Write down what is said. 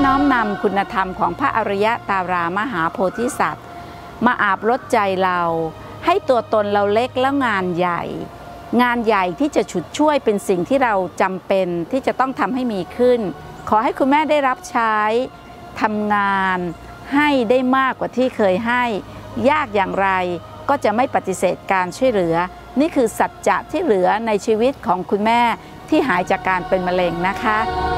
น้อมนำคุณธรรมของพระอริยตารามหาโพธิสัตว์มาอาบรดใจเราให้ตัวตนเราเล็กแล้วงานใหญ่ที่จะฉุดช่วยเป็นสิ่งที่เราจำเป็นที่จะต้องทำให้มีขึ้นขอให้คุณแม่ได้รับใช้ทำงานให้ได้มากกว่าที่เคยให้ยากอย่างไรก็จะไม่ปฏิเสธการช่วยเหลือนี่คือสัจจะที่เหลือในชีวิตของคุณแม่ที่หายจากการเป็นมะเร็งนะคะ